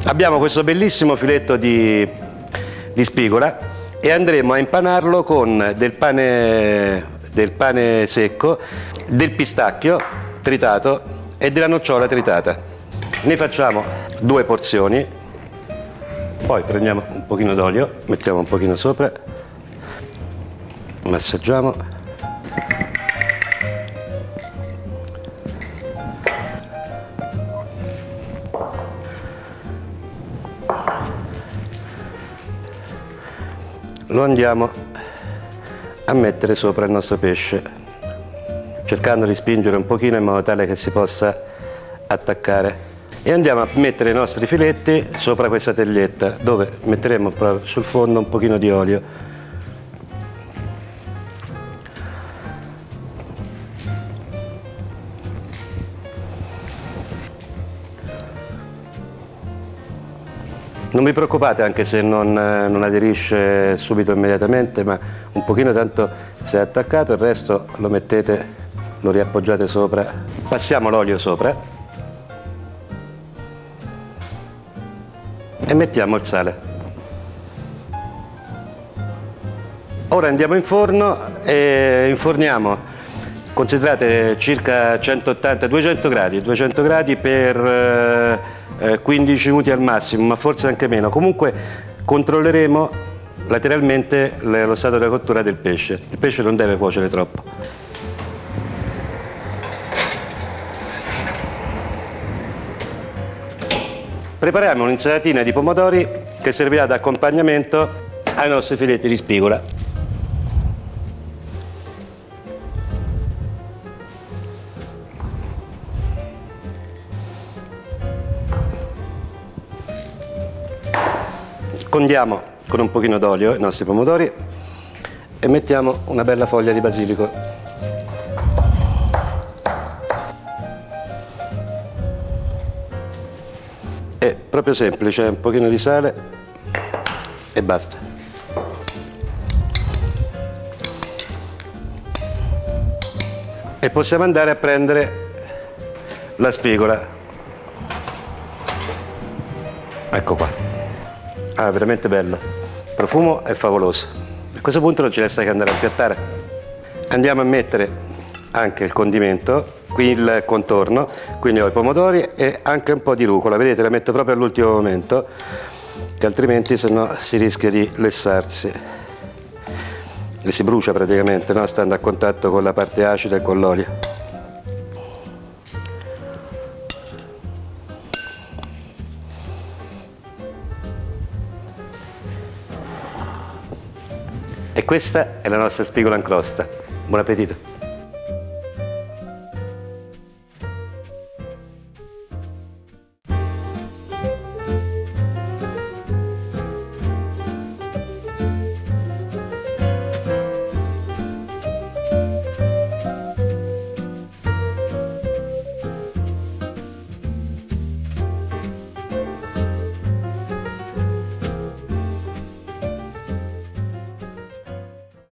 Abbiamo questo bellissimo filetto di spigola e andremo a impanarlo con del pane secco, del pistacchio tritato e della nocciola tritata. Ne facciamo 2 porzioni, poi prendiamo un pochino d'olio, mettiamo un pochino sopra, massaggiamo. Lo andiamo a mettere sopra il nostro pesce, cercando di spingere un pochino in modo tale che si possa attaccare, e andiamo a mettere i nostri filetti sopra questa teglietta, dove metteremo proprio sul fondo un pochino di olio. Non vi preoccupate anche se non aderisce subito immediatamente, ma un pochino tanto se è attaccato, il resto lo mettete, lo riappoggiate sopra. Passiamo l'olio sopra e mettiamo il sale. Ora andiamo in forno e inforniamo, considerate circa 180-200 gradi per 15 minuti al massimo, ma forse anche meno. Comunque controlleremo lateralmente lo stato della cottura del pesce. Il pesce non deve cuocere troppo. Prepariamo un'insalatina di pomodori che servirà da accompagnamento ai nostri filetti di spigola. Condiamo con un pochino d'olio i nostri pomodori e mettiamo una bella foglia di basilico. È proprio semplice, un pochino di sale e basta. E possiamo andare a prendere la spigola. Ecco qua. Ah, veramente bello, il profumo è favoloso. A questo punto non ci resta che andare a impiattare. Andiamo a mettere anche il condimento, qui il contorno, quindi ho i pomodori e anche un po' di rucola, vedete, la metto proprio all'ultimo momento, che altrimenti sennò si rischia di lessarsi e si brucia praticamente, no? Stando a contatto con la parte acida e con l'olio. E questa è la nostra spigola in crosta. Buon appetito!